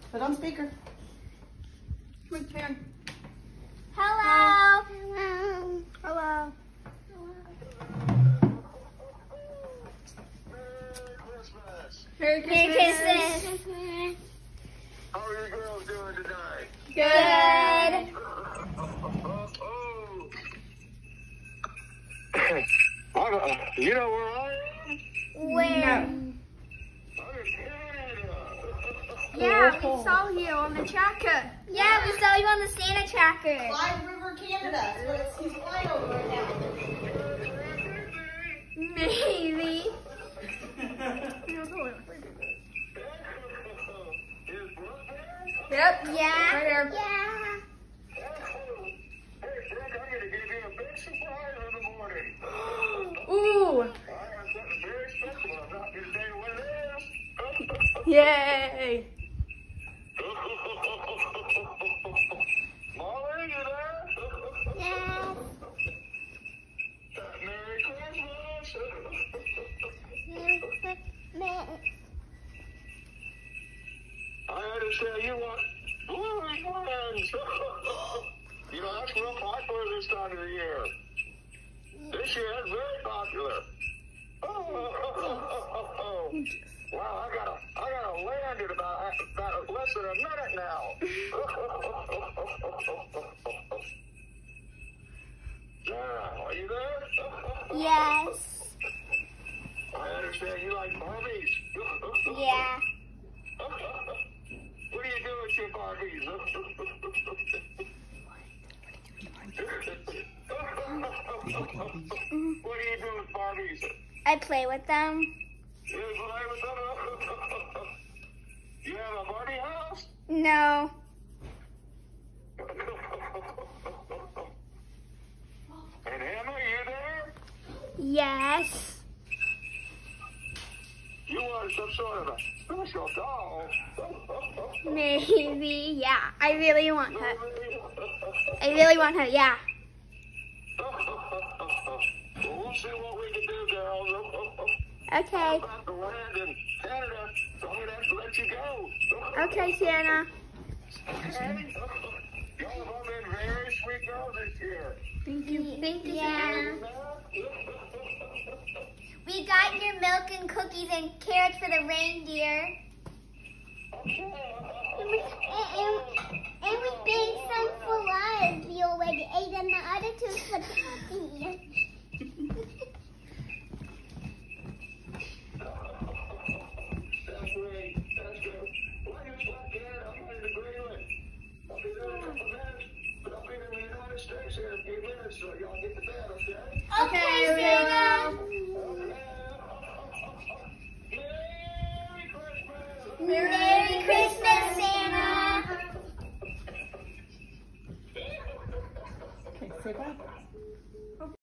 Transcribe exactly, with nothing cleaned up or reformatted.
Put on speaker. Come on. Hello. Hello. Hello. Merry Christmas. Merry Christmas. How are you girls doing tonight? Good. Oh. You know where I am? Where? No. I'm in Canada. Yeah, we saw you on the tracker. Yeah, we saw you on the Santa tracker. Fly River, Canada. That's what he's flying over right now. Maybe. Yep. Yeah. Right here. Yeah. Hey, Frank, I'm going to give you a big surprise in the morning. Ooh. I have something very special. I'm not going to tell you what it is. Yay. Molly, you there? Yeah. Merry Christmas. I understand you want blueberry friends. You know, that's real popular this time of the year. This year, it's very popular. Oh, wow, I got a, I got a land in about, about less than a minute now. Sarah, are you there? Yes. I understand you like Barbies. Yeah. What do you do with your Barbies? What do you do with Barbies? I play with them. You play with them? You have a Barbie house? No. And Emma, you there? Yes. You want some sort of a special doll? Maybe. Yeah. I really want her. I really want her. Yeah. Well, we'll see what we can do, girls. Okay. About the land in Canada, so I'm going to have to let you go. Okay, Sienna. Okay? Y'all have been very sweet girls this year. Thank you. Thank you, Sienna. We got your milk and cookies and carrots for the reindeer. And we, and, and we baked some for us. We already ate them. The other two for Daddy. That's great. That's good. Well, you just left Canada. I'm going to Greenland. I'll be there in a couple minutes, but I'll be in the United States here in a few minutes, so y'all get to bed, okay? Okay, Sienna. Okay. Merry Christmas! Merry Christmas, Santa. Okay, say bye.